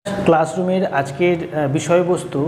ক্লাসরুমের আজকের বিষয়বস্তু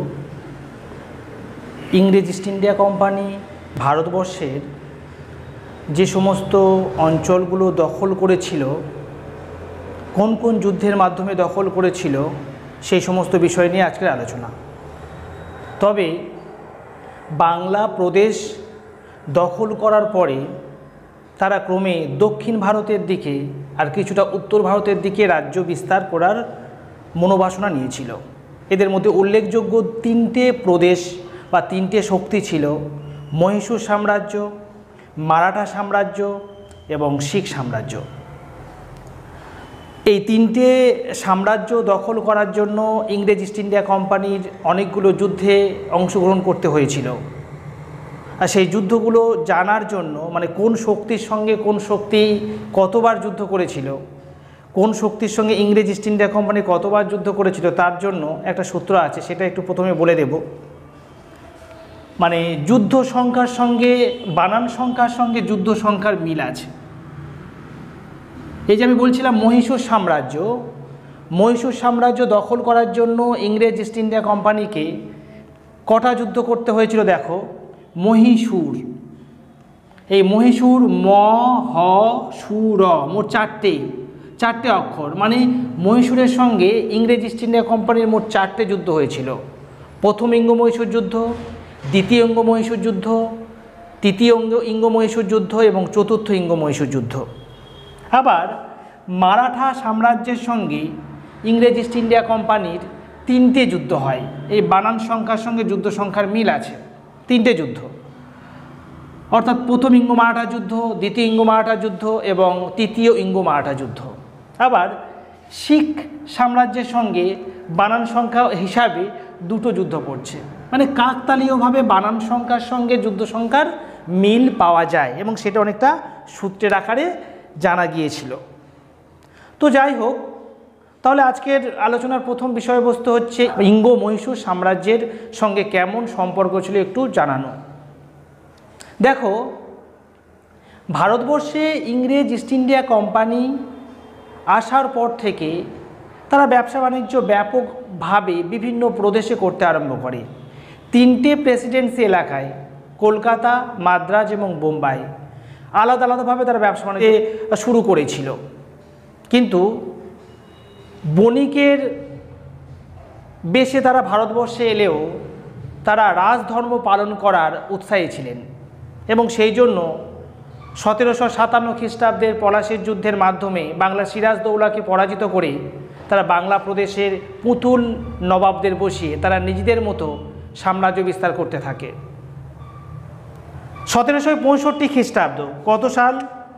ইংরেজ ইস্ট ইন্ডিয়া কোম্পানি ভারতবর্ষের যে সমস্ত অঞ্চলগুলো দখল করেছিল, কোন কোন যুদ্ধের মাধ্যমে দখল করেছিল, সেই সমস্ত বিষয় নিয়ে আজকের আলোচনা। তবে বাংলা প্রদেশ দখল করার পরে তারা ক্রমে দক্ষিণ ভারতের দিকে আর কিছুটা উত্তর ভারতের দিকে রাজ্য বিস্তার করার মনোবাসনা নিয়েছিল। এদের মধ্যে উল্লেখযোগ্য তিনটে প্রদেশ বা তিনটে শক্তি ছিল: মহীশূর সাম্রাজ্য, মারাঠা সাম্রাজ্য এবং শিখ সাম্রাজ্য। এই তিনটে সাম্রাজ্য দখল করার জন্য ইংরেজ ইস্ট ইন্ডিয়া কোম্পানির অনেকগুলো যুদ্ধে অংশগ্রহণ করতে হয়েছিল। আর সেই যুদ্ধগুলো জানার জন্য, মানে কোন শক্তির সঙ্গে কোন শক্তি কতবার যুদ্ধ করেছিল, কোন শক্তির সঙ্গে ইংরেজ ইস্ট ইন্ডিয়া কোম্পানি কতবার যুদ্ধ করেছিল, তার জন্য একটা সূত্র আছে, সেটা একটু প্রথমে বলে দেব। মানে যুদ্ধ সংখ্যার সঙ্গে বানান সংখ্যার সঙ্গে যুদ্ধ সংখ্যার মিল আছে। এই যে আমি বলছিলাম মহীশূর সাম্রাজ্য দখল করার জন্য ইংরেজ ইস্ট ইন্ডিয়া কোম্পানিকে কটা যুদ্ধ করতে হয়েছিল দেখো। মহীশূর, এই মহীশূর ম হ সু র, মোট চারটে অক্ষর। মানে মহীশূরের সঙ্গে ইংরেজ ইস্ট ইন্ডিয়া কোম্পানির মোট চারটে যুদ্ধ হয়েছিল। প্রথম ইঙ্গ মহীশূর যুদ্ধ, দ্বিতীয় ইঙ্গ মহীশূর যুদ্ধ, তৃতীয় ইঙ্গ মহীশূর যুদ্ধ এবং চতুর্থ ইঙ্গ মহীশূর যুদ্ধ। আবার মারাঠা সাম্রাজ্যের সঙ্গে ইংরেজ ইস্ট ইন্ডিয়া কোম্পানির তিনটে যুদ্ধ হয়। এই বানান সংখ্যার সঙ্গে যুদ্ধ সংখ্যার মিল আছে, তিনটে যুদ্ধ। অর্থাৎ প্রথম ইঙ্গ মারাঠা যুদ্ধ, দ্বিতীয় ইঙ্গ মারাঠা যুদ্ধ এবং তৃতীয় ইঙ্গ মারাঠা যুদ্ধ। আবার শিখ সাম্রাজ্যের সঙ্গে বানান সংখ্যা হিসাবে দুটো যুদ্ধ পড়ছে। মানে কাকতালীয়ভাবে বানান সংখ্যার সঙ্গে যুদ্ধ সংখ্যার মিল পাওয়া যায় এবং সেটা অনেকটা সূত্রের আকারে জানা গিয়েছিল। তো যাই হোক, তাহলে আজকের আলোচনার প্রথম বিষয়বস্তু হচ্ছে ইঙ্গ মহীশূর সাম্রাজ্যের সঙ্গে কেমন সম্পর্ক ছিল একটু জানানো। দেখো, ভারতবর্ষে ইংরেজ ইস্ট ইন্ডিয়া কোম্পানি আসার পর থেকে তারা ব্যবসা বাণিজ্য ব্যাপকভাবে বিভিন্ন প্রদেশে করতে আরম্ভ করে। তিনটে প্রেসিডেন্সি এলাকায়, কলকাতা, মাদ্রাজ এবং বোম্বাই, আলাদা আলাদাভাবে তারা ব্যবসা বাণিজ্য শুরু করেছিল। কিন্তু বণিকের বেশে তারা ভারতবর্ষে এলেও তারা রাজধর্ম পালন করার উৎসাহী ছিলেন এবং সেই জন্য 1757 খ্রিস্টাব্দের পলাশীর যুদ্ধের মাধ্যমে বাংলা সিরাজদৌল্লাকে পরাজিত করে তারা বাংলা প্রদেশের পুতুল নবাবদের বসিয়ে তারা নিজেদের মতো সাম্রাজ্য বিস্তার করতে থাকে। 1765 খ্রিস্টাব্দ, কত সাল?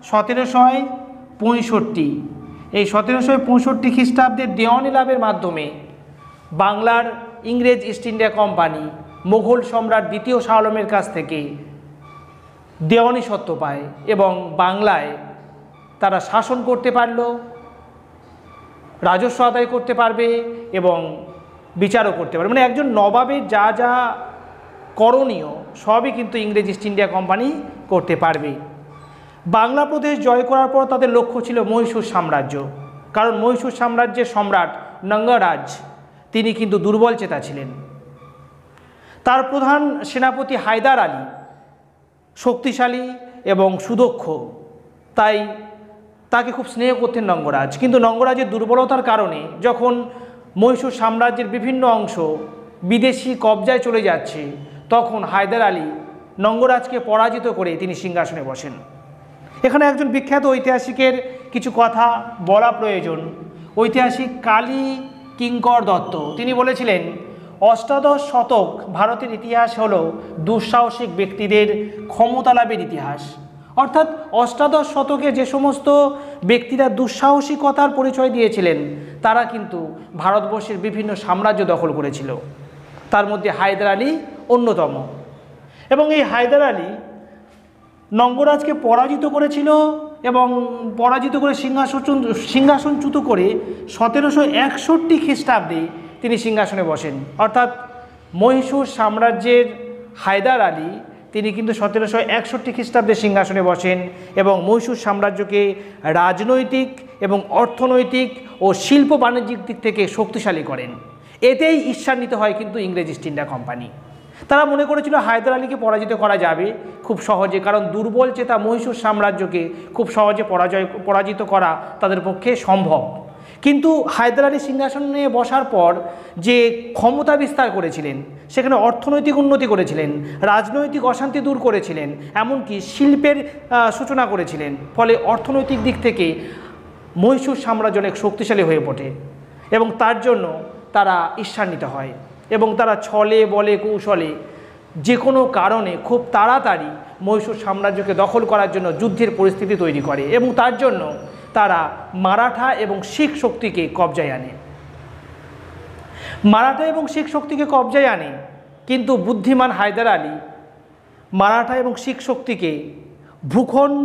1765। এই 1765 খ্রিস্টাব্দের দেওয়ানি লাভের মাধ্যমে বাংলার ইংরেজ ইস্ট ইন্ডিয়া কোম্পানি মোগল সম্রাট দ্বিতীয় শাহ আলমের কাছ থেকে দেওয়ানি সত্ত্ব পায় এবং বাংলায় তারা শাসন করতে পারল, রাজস্ব আদায় করতে পারবে এবং বিচারও করতে পারবে। মানে একজন নবাবের যা যা করণীয় সবই কিন্তু ইংরেজ ইস্ট ইন্ডিয়া কোম্পানি করতে পারবে। বাংলা প্রদেশ জয় করার পর তাদের লক্ষ্য ছিল মহীশূর সাম্রাজ্য, কারণ মহীশূর সাম্রাজ্যের সম্রাট নঙ্গরাজ তিনি কিন্তু দুর্বল চেতা ছিলেন। তার প্রধান সেনাপতি হায়দার আলী শক্তিশালী এবং সুদক্ষ, তাই তাকে খুব স্নেহ করতেন নঙ্গরাজ। কিন্তু নঙ্গরাজের দুর্বলতার কারণে যখন মহীশূর সাম্রাজ্যের বিভিন্ন অংশ বিদেশি কবজায় চলে যাচ্ছে, তখন হায়দার আলী নঙ্গরাজকে পরাজিত করে তিনি সিংহাসনে বসেন। এখানে একজন বিখ্যাত ঐতিহাসিকের কিছু কথা বলা প্রয়োজন। ঐতিহাসিক কালী কিঙ্কর দত্ত তিনি বলেছিলেন, অষ্টাদশ শতক ভারতের ইতিহাস হলো দুঃসাহসিক ব্যক্তিদের ক্ষমতা লাভের ইতিহাস। অর্থাৎ অষ্টাদশ শতকে যে সমস্ত ব্যক্তিরা দুঃসাহসিকতার পরিচয় দিয়েছিলেন তারা কিন্তু ভারতবর্ষের বিভিন্ন সাম্রাজ্য দখল করেছিল, তার মধ্যে হায়দার আলী অন্যতম। এবং এই হায়দার আলী নঙ্গরাজকে পরাজিত করেছিল এবং পরাজিত করে সিংহাসনচ্যুত করে 1761 খ্রিস্টাব্দে তিনি সিংহাসনে বসেন। অর্থাৎ মহীশূর সাম্রাজ্যের হায়দার আলী তিনি কিন্তু 1761 খ্রিস্টাব্দে সিংহাসনে বসেন এবং মহীশূর সাম্রাজ্যকে রাজনৈতিক এবং অর্থনৈতিক ও শিল্প বাণিজ্যিক দিক থেকে শক্তিশালী করেন। এতেই ঈর্ষান্বিত হয় কিন্তু ইংরেজ ইস্ট ইন্ডিয়া কোম্পানি। তারা মনে করেছিল হায়দার আলীকে পরাজিত করা যাবে খুব সহজে, কারণ দুর্বল চেতা মহীশূর সাম্রাজ্যকে খুব সহজে পরাজিত করা তাদের পক্ষে সম্ভব। কিন্তু হায়দার আলী সিংহাসনে বসার পর যে ক্ষমতা বিস্তার করেছিলেন, সেখানে অর্থনৈতিক উন্নতি করেছিলেন, রাজনৈতিক অশান্তি দূর করেছিলেন, এমনকি শিল্পের সূচনা করেছিলেন। ফলে অর্থনৈতিক দিক থেকে মহীশূর সাম্রাজ্য অনেক শক্তিশালী হয়ে ওঠে এবং তার জন্য তারা ঈর্ষান্বিত হয় এবং তারা ছলে বলে কৌশলে যে কোনো কারণে খুব তাড়াতাড়ি মহীশূর সাম্রাজ্যকে দখল করার জন্য যুদ্ধের পরিস্থিতি তৈরি করে এবং তার জন্য তারা মারাঠা এবং শিখ শক্তিকে কবজায় আনে। মারাঠা এবং শিখ শক্তিকে কবজায় আনে, কিন্তু বুদ্ধিমান হায়দার আলী মারাঠা এবং শিখ শক্তিকে ভূখণ্ড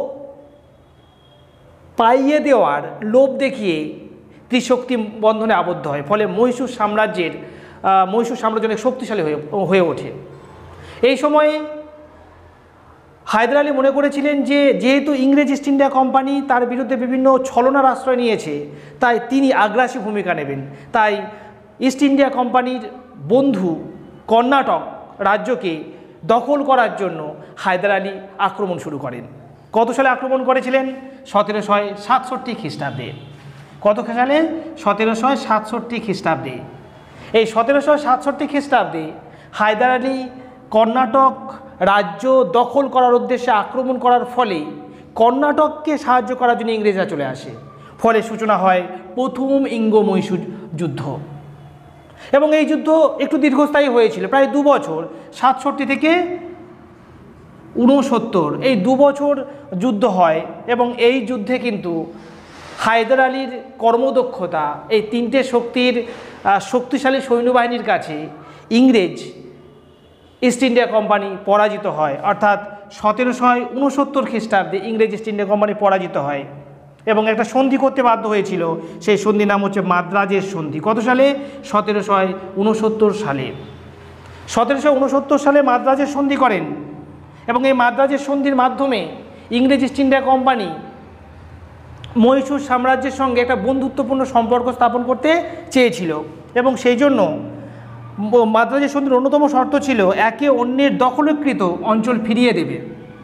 পাইয়ে দেওয়ার লোভ দেখিয়ে ত্রিশক্তি বন্ধনে আবদ্ধ হয়। ফলে মহীশূর সাম্রাজ্য অনেক শক্তিশালী হয়ে ওঠে। এই সময়ে হায়দার আলী মনে করেছিলেন যে যেহেতু ইংরেজ ইস্ট ইন্ডিয়া কোম্পানি তার বিরুদ্ধে বিভিন্ন ছলনার আশ্রয় নিয়েছে, তাই তিনি আগ্রাসী ভূমিকা নেবেন। তাই ইস্ট ইন্ডিয়া কোম্পানির বন্ধু কর্ণাটক রাজ্যকে দখল করার জন্য হায়দার আলী আক্রমণ শুরু করেন। কত সালে আক্রমণ করেছিলেন? 1767 খ্রিস্টাব্দে। কত সালে? 1767 খ্রিস্টাব্দে। এই 1767 খ্রিস্টাব্দে হায়দার আলী কর্ণাটক রাজ্য দখল করার উদ্দেশ্যে আক্রমণ করার ফলে কর্ণাটককে সাহায্য করার জন্য ইংরেজরা চলে আসে। ফলে সূচনা হয় প্রথম ইঙ্গ-মহীশূর যুদ্ধ এবং এই যুদ্ধ একটু দীর্ঘস্থায়ী হয়েছিল, প্রায় 2 বছর, 67 থেকে 69, এই 2 বছর যুদ্ধ হয় এবং এই যুদ্ধে কিন্তু হায়দার আলীর কর্মদক্ষতা এই তিনটে শক্তিশালী সৈন্যবাহিনীর কাছে ইংরেজ ইস্ট ইন্ডিয়া কোম্পানি পরাজিত হয়। অর্থাৎ 1769 খ্রিস্টাব্দে ইংরেজ ইস্ট ইন্ডিয়া কোম্পানি পরাজিত হয় এবং একটা সন্ধি করতে বাধ্য হয়েছিল। সেই সন্ধির নাম হচ্ছে মাদ্রাজের সন্ধি। কত সালে? 1769 সালে। 1769 সালে মাদ্রাজের সন্ধি করেন এবং এই মাদ্রাজের সন্ধির মাধ্যমে ইংরেজ ইস্ট ইন্ডিয়া কোম্পানি মহীশূর সাম্রাজ্যের সঙ্গে একটা বন্ধুত্বপূর্ণ সম্পর্ক স্থাপন করতে চেয়েছিল এবং সেই জন্য মাদ্রাজের সন্ধির অন্যতম শর্ত ছিল একে অন্যের দখলকৃত অঞ্চল ফিরিয়ে দেবে,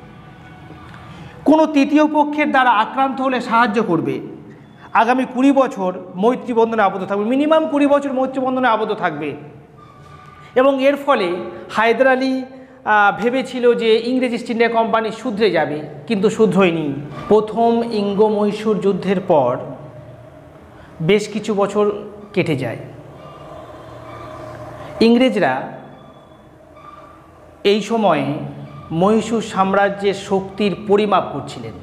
কোনো তৃতীয় পক্ষের দ্বারা আক্রান্ত হলে সাহায্য করবে, আগামী 20 বছর মৈত্রী বন্ধনে আবদ্ধ থাকবে, মিনিমাম 20 বছর মৈত্রী বন্ধনে আবদ্ধ থাকবে। এবং এর ফলে হায়দার আলী ভেবেছিল যে ইংরেজ ইস্ট ইন্ডিয়া কোম্পানি শুধরে যাবে, কিন্তু শুধরোয়নি। প্রথম ইঙ্গ-মহীশূর যুদ্ধের পর বেশ কিছু বছর কেটে যায়। ইংরেজরা এই সময়ে মহীশূর সাম্রাজ্যের শক্তির পরিমাপ করছিলেন।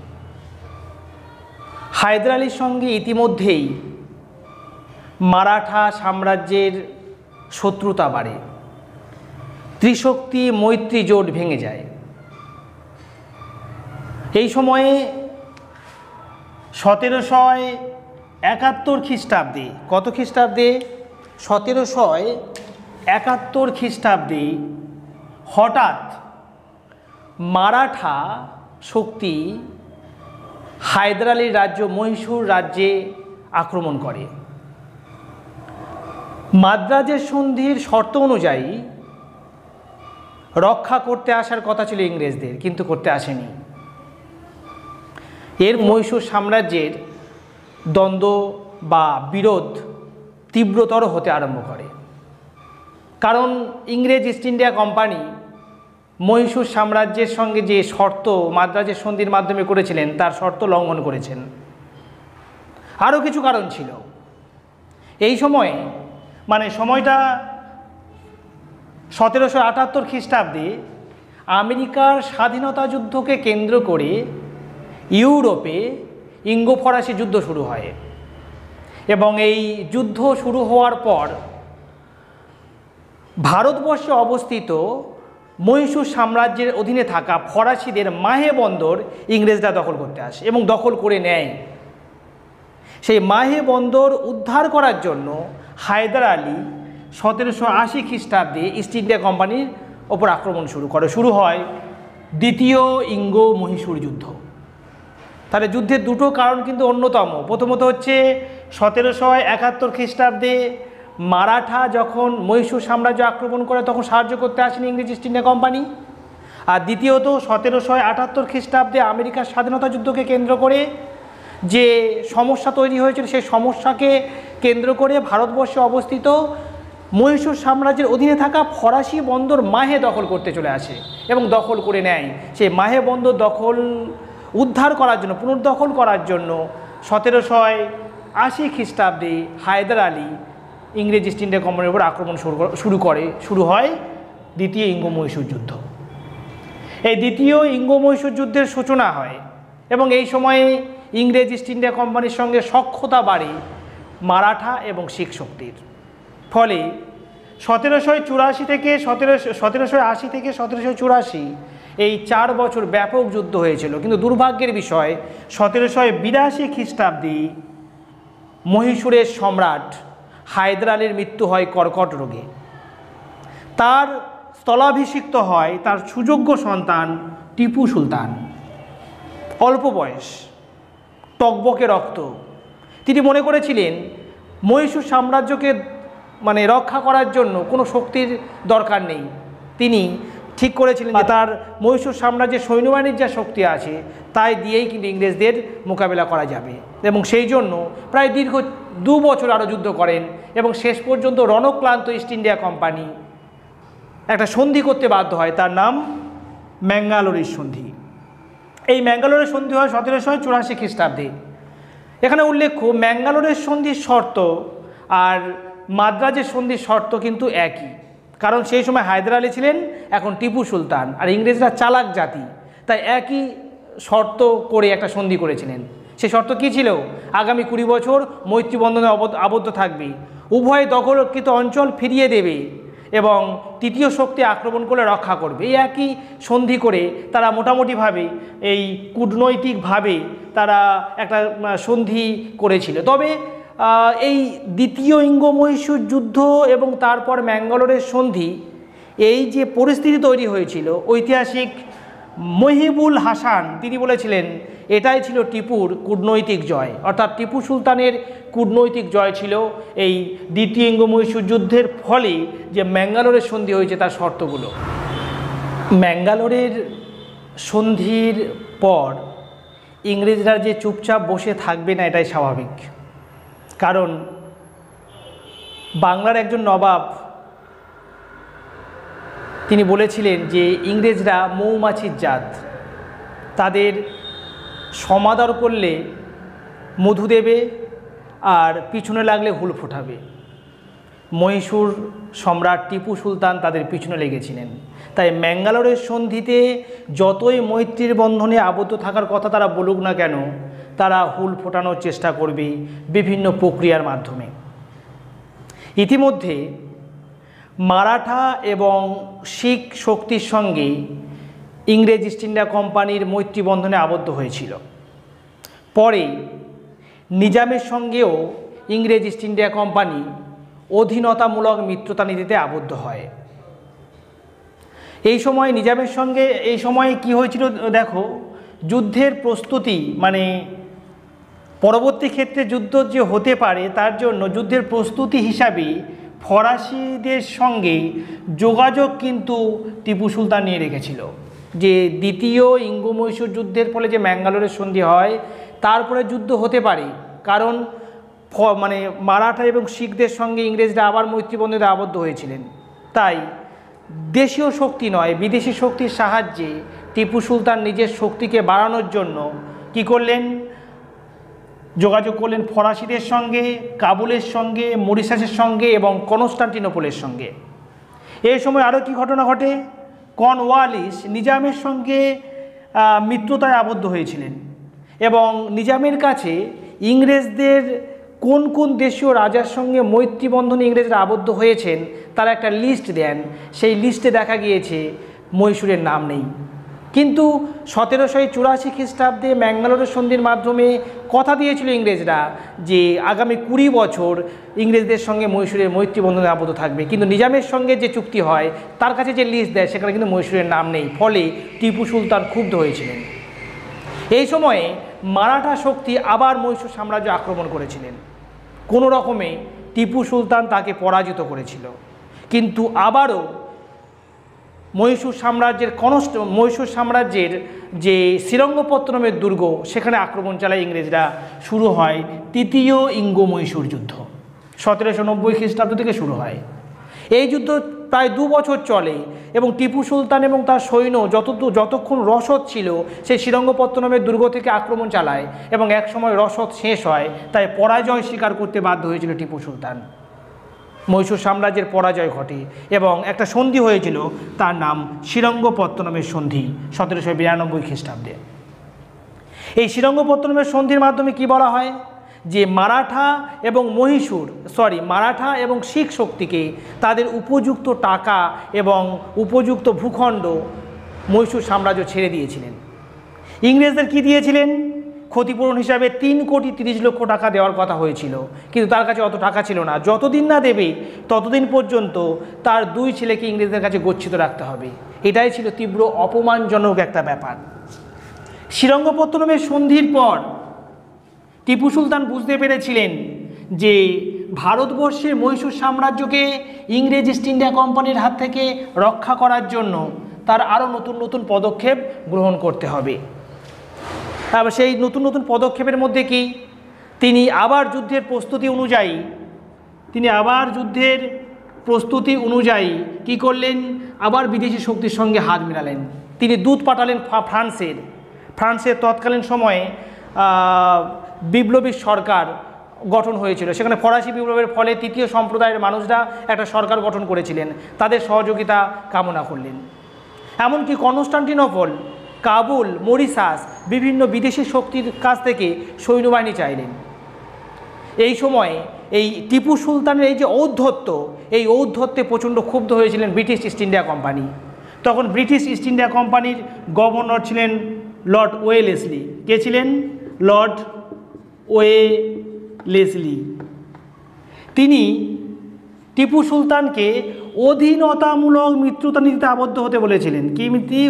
হায়দার আলীর সঙ্গে ইতিমধ্যেই মারাঠা সাম্রাজ্যের শত্রুতা বাড়ে, ত্রিশক্তি মৈত্রী জোট ভেঙে যায়। এই সময়ে 1771 খ্রিস্টাব্দে, কত খ্রিস্টাব্দে? 1771 খ্রিস্টাব্দে হঠাৎ মারাঠা শক্তি হায়দার আলীর রাজ্য মহীশূর রাজ্যে আক্রমণ করে। মাদ্রাজের সন্ধির শর্ত অনুযায়ী রক্ষা করতে আসার কথা ছিল ইংরেজদের, কিন্তু করতে আসেনি। এর মহীশূর সাম্রাজ্যের দ্বন্দ্ব বা বিরোধ তীব্রতর হতে আরম্ভ করে, কারণ ইংরেজ ইস্ট ইন্ডিয়া কোম্পানি মহীশূর সাম্রাজ্যের সঙ্গে যে শর্ত মাদ্রাজের সন্ধির মাধ্যমে করেছিলেন তার শর্ত লঙ্ঘন করেছেন। আরও কিছু কারণ ছিল। এই সময়ে সময়টা 1778 খ্রিস্টাব্দে আমেরিকার স্বাধীনতা যুদ্ধকে কেন্দ্র করে ইউরোপে ইঙ্গো ফরাসি যুদ্ধ শুরু হয় এবং এই যুদ্ধ শুরু হওয়ার পর ভারতবর্ষে অবস্থিত মহীশূর সাম্রাজ্যের অধীনে থাকা ফরাসিদের মাহে বন্দর ইংরেজরা দখল করতে আসে এবং দখল করে নেয়। সেই মাহে বন্দর উদ্ধার করার জন্য হায়দার আলী 1780 খ্রিস্টাব্দে ইস্ট ইন্ডিয়া কোম্পানির ওপর আক্রমণ শুরু হয় দ্বিতীয় ইঙ্গ মহীশূর যুদ্ধ। তাহলে যুদ্ধের দুটো কারণ কিন্তু অন্যতম। প্রথমত হচ্ছে 1771 খ্রিস্টাব্দে মারাঠা যখন মহীশূর সাম্রাজ্য আক্রমণ করে তখন সাহায্য করতে আসেনি ইংরেজ ইস্ট ইন্ডিয়া কোম্পানি। আর দ্বিতীয়ত 1778 খ্রিস্টাব্দে আমেরিকার স্বাধীনতা যুদ্ধকে কেন্দ্র করে যে সমস্যা তৈরি হয়েছিল সেই সমস্যাকে কেন্দ্র করে ভারতবর্ষে অবস্থিত মহীশূর সাম্রাজ্যের অধীনে থাকা ফরাসি বন্দর মাহে দখল করতে চলে আসে এবং দখল করে নেয়। সেই মাহে বন্দর উদ্ধার করার জন্য, পুনর্দখল করার জন্য 1780 খ্রিস্টাব্দে হায়দার আলী ইংরেজ ইস্ট ইন্ডিয়া কোম্পানির উপর আক্রমণ শুরু হয় দ্বিতীয় ইঙ্গ মহীশূর যুদ্ধ। এই দ্বিতীয় ইঙ্গ মহীশূর যুদ্ধের সূচনা হয় এবং এই সময়ে ইংরেজ ইস্ট ইন্ডিয়া কোম্পানির সঙ্গে সখ্যতা বাড়ে মারাঠা এবং শিখ শক্তির। ফলে 1780 থেকে 1784 এই 4 বছর ব্যাপক যুদ্ধ হয়েছিল। কিন্তু দুর্ভাগ্যের বিষয় 1782 খ্রিস্টাব্দে মহীশূরের সম্রাট হায়দার আলীর মৃত্যু হয় কর্কট রোগে। তার স্থলাভিষিক্ত হয় তার সুযোগ্য সন্তান টিপু সুলতান। অল্প বয়স, টকবকে রক্ত। তিনি মনে করেছিলেন মহীশূর সাম্রাজ্যকে রক্ষা করার জন্য কোনো শক্তির দরকার নেই। তিনি ঠিক করেছিলেন যে তার মহীশূর সাম্রাজ্যের সৈন্যবাহিনীর যা শক্তি আছে তাই দিয়েই কিন্তু ইংরেজদের মোকাবেলা করা যাবে এবং সেই জন্য প্রায় দীর্ঘ 2 বছর আরও যুদ্ধ করেন এবং শেষ পর্যন্ত রণক্লান্ত ইস্ট ইন্ডিয়া কোম্পানি একটা সন্ধি করতে বাধ্য হয়, তার নাম ম্যাঙ্গালোরের সন্ধি। এই ম্যাঙ্গালোরের সন্ধি হয় 1784 খ্রিস্টাব্দে। এখানে উল্লেখ্য ম্যাঙ্গালোরের সন্ধির শর্ত আর মাদ্রাজের সন্ধির শর্ত কিন্তু একই, কারণ সেই সময় হায়দার আলী ছিলেন, এখন টিপু সুলতান, আর ইংরেজরা চালাক জাতি, তাই একই শর্ত করে একটা সন্ধি করেছিলেন। সেই শর্ত কী ছিল? আগামী 20 বছর মৈত্রী বন্ধনে আবদ্ধ থাকবে, উভয় দখলকৃত অঞ্চল ফিরিয়ে দেবে এবং তৃতীয় শক্তি আক্রমণ করে রক্ষা করবে। এই একই সন্ধি করে তারা মোটামুটিভাবে এই কূটনৈতিকভাবে তারা একটা সন্ধি করেছিল। তবে এই দ্বিতীয় ইঙ্গ মহীশূর যুদ্ধ এবং তারপর ম্যাঙ্গালোরের সন্ধি, এই যে পরিস্থিতি তৈরি হয়েছিল, ঐতিহাসিক মহিবুল হাসান তিনি বলেছিলেন এটাই ছিল টিপুর কূটনৈতিক জয়, অর্থাৎ টিপু সুলতানের কূটনৈতিক জয় ছিল এই দ্বিতীয় ইঙ্গ মহীশূর যুদ্ধের ফলে যে ম্যাঙ্গালোরের সন্ধি হয়েছে তার শর্তগুলো। ম্যাঙ্গালোরের সন্ধির পর ইংরেজরা যে চুপচাপ বসে থাকবে না এটাই স্বাভাবিক, কারণ বাংলার একজন নবাব তিনি বলেছিলেন যে ইংরেজরা মৌমাছির জাত, তাদের সমাদর করলে মধু দেবে আর পিছনে লাগলে হুল ফোটাবে। মহীশূর সম্রাট টিপু সুলতান তাদের পিছনে লেগেছিলেন, তাই ম্যাঙ্গালোরের সন্ধিতে যতই মৈত্রীর বন্ধনে আবদ্ধ থাকার কথা তারা বলুক না কেন, তারা হুল ফোটানোর চেষ্টা করবে বিভিন্ন প্রক্রিয়ার মাধ্যমে। ইতিমধ্যে মারাঠা এবং শিখ শক্তির সঙ্গে ইংরেজ ইস্ট ইন্ডিয়া কোম্পানির মৈত্রী বন্ধনে আবদ্ধ হয়েছিল। পরে নিজামের সঙ্গেও ইংরেজ ইস্ট ইন্ডিয়া কোম্পানি অধীনতামূলক মিত্রতা নীতিতে আবদ্ধ হয়। এই সময় নিজামের সঙ্গে এই সময়ে কি হয়েছিল দেখো, যুদ্ধের প্রস্তুতি পরবর্তী ক্ষেত্রে যুদ্ধ যে হতে পারে তার জন্য যুদ্ধের প্রস্তুতি হিসাবে ফরাসিদের সঙ্গে যোগাযোগ কিন্তু টিপু সুলতান নিয়ে রেখেছিল। যে দ্বিতীয় ইঙ্গ মহীশূর যুদ্ধের ফলে যে ম্যাঙ্গালোরের সন্ধি হয় তারপরে যুদ্ধ হতে পারে, কারণ মারাঠা এবং শিখদের সঙ্গে ইংরেজরা আবার মৈত্রীবন্ধনে আবদ্ধ হয়েছিলেন। তাই দেশীয় শক্তি নয় বিদেশি শক্তির সাহায্যে টিপু সুলতান নিজের শক্তিকে বাড়ানোর জন্য কি করলেন, যোগাযোগ করলেন ফরাসিদের সঙ্গে, কাবুলের সঙ্গে, মরিশাসের সঙ্গে এবং কনস্টান্টিনোপলের সঙ্গে। এই সময় আরও কি ঘটনা ঘটে, কর্নওয়ালিস নিজামের সঙ্গে মিত্রতায় আবদ্ধ হয়েছিলেন এবং নিজামের কাছে ইংরেজদের কোন কোন দেশীয় রাজার সঙ্গে মৈত্রী বন্ধনে ইংরেজরা আবদ্ধ হয়েছেন তার একটা লিস্ট দেন। সেই লিস্টে দেখা গিয়েছে মহীশূরের নাম নেই। কিন্তু 1784 খ্রিস্টাব্দে ম্যাঙ্গালোরের সন্ধির মাধ্যমে কথা দিয়েছিল ইংরেজরা যে আগামী 20 বছর ইংরেজদের সঙ্গে মহীশূরের মৈত্রী বন্ধনে আবদ্ধ থাকবে, কিন্তু নিজামের সঙ্গে যে চুক্তি হয় তার কাছে যে লিস্ট দেয় সেখানে কিন্তু মহীশূরের নাম নেই, ফলে টিপু সুলতান ক্ষুব্ধ হয়েছিলেন। এই সময়ে মারাঠা শক্তি আবার মহীশূর সাম্রাজ্য আক্রমণ করেছিলেন। কোনো রকমে টিপু সুলতান তাকে পরাজিত করেছিল, কিন্তু আবারও মহীশূর সাম্রাজ্যের যে শ্রীরঙ্গপত্তনমের দুর্গ সেখানে আক্রমণ চালায় ইংরেজরা। শুরু হয় তৃতীয় ইঙ্গ মহীশূর যুদ্ধ, 1790 খ্রিস্টাব্দ থেকে শুরু হয়। এই যুদ্ধ প্রায় 2 বছর চলে এবং টিপু সুলতান এবং তার সৈন্য যতক্ষণ রসদ ছিল সেই শ্রীরঙ্গপত্তনমের দুর্গ থেকে আক্রমণ চালায় এবং একসময় রসদ শেষ হয়, তাই পরাজয় স্বীকার করতে বাধ্য হয়েছিল টিপু সুলতান। মহীশূর সাম্রাজ্যের পরাজয় ঘটে এবং একটা সন্ধি হয়েছিল, তার নাম শ্রীরঙ্গপত্তনমের সন্ধি 1792 খ্রিস্টাব্দে। এই শ্রীরঙ্গপত্তনমের সন্ধির মাধ্যমে কি বলা হয় যে মারাঠা এবং শিখ শক্তিকে তাদের উপযুক্ত টাকা এবং উপযুক্ত ভূখণ্ড মহীশূর সাম্রাজ্য ছেড়ে দিয়েছিলেন। ইংরেজদের কি দিয়েছিলেন? ক্ষতিপূরণ হিসাবে 3,30,00,000 টাকা দেওয়ার কথা হয়েছিল, কিন্তু তার কাছে অত টাকা ছিল না। যতদিন না দেবে ততদিন পর্যন্ত তার 2 ছেলেকে ইংরেজদের কাছে গচ্ছিত রাখতে হবে। এটাই ছিল তীব্র অপমানজনক একটা ব্যাপার। শ্রীরঙ্গপত্তনমের সন্ধির পর টিপু সুলতান বুঝতে পেরেছিলেন যে ভারতবর্ষের মহীশূর সাম্রাজ্যকে ইংরেজ ইস্ট ইন্ডিয়া কোম্পানির হাত থেকে রক্ষা করার জন্য তার আরও নতুন নতুন পদক্ষেপ গ্রহণ করতে হবে। সেই নতুন নতুন পদক্ষেপের মধ্যে কি, তিনি আবার যুদ্ধের প্রস্তুতি অনুযায়ী কি করলেন? আবার বিদেশি শক্তির সঙ্গে হাত মিলালেন। তিনি দূত পাঠালেন ফ্রান্সের তৎকালীন সময়ে বিপ্লবী সরকার গঠন হয়েছিল। সেখানে ফরাসি বিপ্লবের ফলে তৃতীয় সম্প্রদায়ের মানুষরা একটা সরকার গঠন করেছিলেন, তাদের সহযোগিতা কামনা করলেন। এমনকি কনস্টান্টিনোপল, কাবুল, মরিশাস বিভিন্ন বিদেশি শক্তির কাছ থেকে সৈন্যবাহিনী চাইলেন। এই সময়ে এই টিপু সুলতানের এই যে এই ঔদ্ধত্যে প্রচণ্ড ক্ষুব্ধ হয়েছিলেন ব্রিটিশ ইস্ট ইন্ডিয়া কোম্পানি। তখন ব্রিটিশ ইস্ট ইন্ডিয়া কোম্পানির গভর্নর ছিলেন লর্ড ওয়েলেসলি। কে ছিলেন? Lord Wellesley. তিনি টিপু সুলতানকে অধীনতামূলক মিত্রতা নীতিতে আবদ্ধ হতে বলেছিলেন। কি নীতি?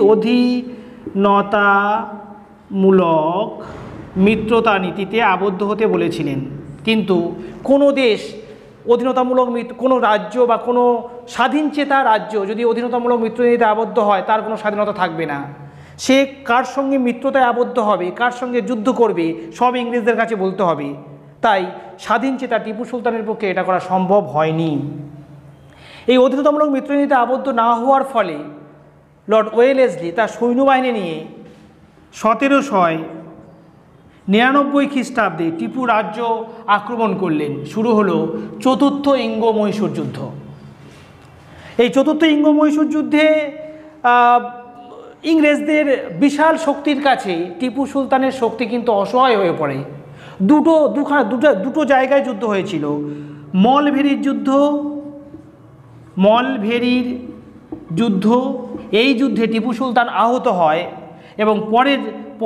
অধীনতামূলক মিত্রতা নীতিতে আবদ্ধ হতে বলেছিলেন। কিন্তু কোনো দেশ কোনো রাজ্য বা কোনো স্বাধীনচেতা রাজ্য যদি অধীনতামূলক মিত্রনীতিতে আবদ্ধ হয় তার কোনো স্বাধীনতা থাকবে না। সে কার সঙ্গে মিত্রতায় আবদ্ধ হবে, কার সঙ্গে যুদ্ধ করবে, সব ইংরেজদের কাছে বলতে হবে। তাই স্বাধীনচেতা টিপু সুলতানের পক্ষে এটা করা সম্ভব হয়নি। এই অধীনতামূলক মিত্রনীতিতে আবদ্ধ না হওয়ার ফলে লর্ড ওয়েলেসলি তার সৈন্যবাহিনী নিয়ে 1799 খ্রিস্টাব্দে টিপু রাজ্য আক্রমণ করলেন। শুরু হলো চতুর্থ ইঙ্গ মহীশূর যুদ্ধ। এই চতুর্থ ইঙ্গ মহীশূর যুদ্ধে ইংরেজদের বিশাল শক্তির কাছে টিপু সুলতানের শক্তি কিন্তু অসহায় হয়ে পড়ে। দুটো জায়গায় যুদ্ধ হয়েছিল। মলভেরির যুদ্ধ। এই যুদ্ধে টিপু সুলতান আহত হয় এবং পরের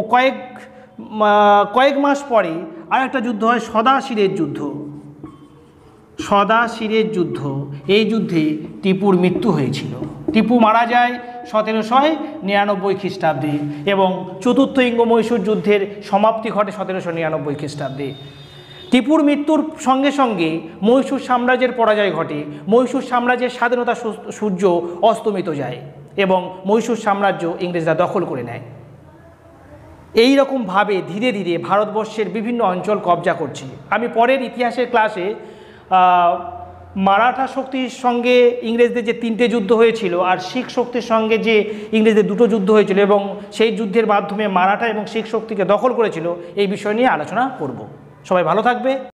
কয়েক মাস পরে আরেকটা যুদ্ধ হয় সদাশিরের যুদ্ধ। এই যুদ্ধে টিপুর মৃত্যু হয়েছিল। টিপু মারা যায় 1799 খ্রিস্টাব্দে এবং চতুর্থ ইঙ্গ মহীশূর যুদ্ধের সমাপ্তি ঘটে 1799 খ্রিস্টাব্দে। টিপুর মৃত্যুর সঙ্গে সঙ্গে মহীশূর সাম্রাজ্যের পরাজয় ঘটে। মহীশূর সাম্রাজ্যের স্বাধীনতা সূর্য অস্তমিত যায় এবং মহীশূর সাম্রাজ্য ইংরেজরা দখল করে নেয়। এই রকমভাবে ধীরে ধীরে ভারতবর্ষের বিভিন্ন অঞ্চল কবজা করছে। আমি পরের ইতিহাসের ক্লাসে মারাঠা শক্তির সঙ্গে ইংরেজদের যে 3টে যুদ্ধ হয়েছিল আর শিখ শক্তির সঙ্গে যে ইংরেজদের 2টো যুদ্ধ হয়েছিল এবং সেই যুদ্ধের মাধ্যমে মারাঠা এবং শিখ শক্তিকে দখল করেছিল, এই বিষয় নিয়ে আলোচনা করব। সবাই ভালো থাকবে।